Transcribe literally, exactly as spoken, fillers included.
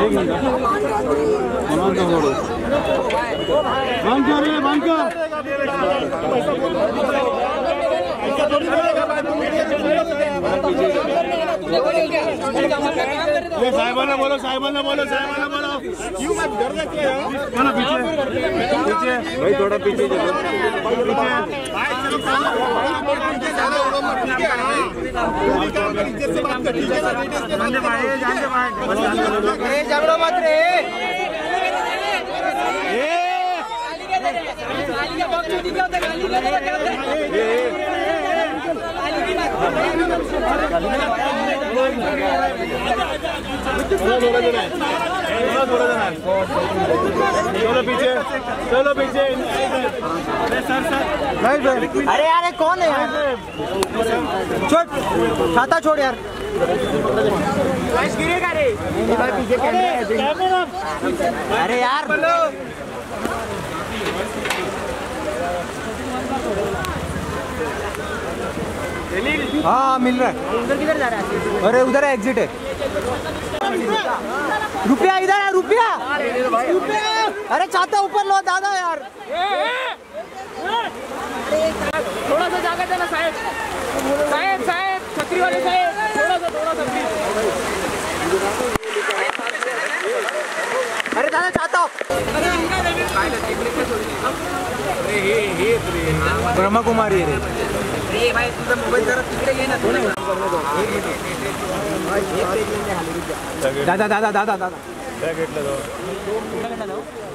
साहिबाना बोलो, साहिबाना बोलो, साहिबाना बोलो। क्यों मत डर रहे हो? बोलो पीछे, पीछे भाई, थोड़ा पीछे चलो, पीछे झगड़ो मत रे। चलो पीछे, चलो पीछे। अरे यार ये कौन है यार? छोड़, छाता छोड़ यार। गिरेगा रे भाई, पीछे कैमरा। अरे यार हाँ मिल रहा है। उधर किधर जा रहा है? अरे उधर है, एग्जिट है। रुपया इधर है, रुपया। अरे चाहता ऊपर लो दादा यार। थोड़ा सा जाकर देना साहेब, साहेब साहेब छतरी वाले साहेब, थोड़ा सा थोड़ा सा प्लीज। अरे दादा चाहता ब्रह्मा कुमारी रे भाई, तुझा मोबाईल जरा तिकडे घे ना। दादा दादा दादा दादा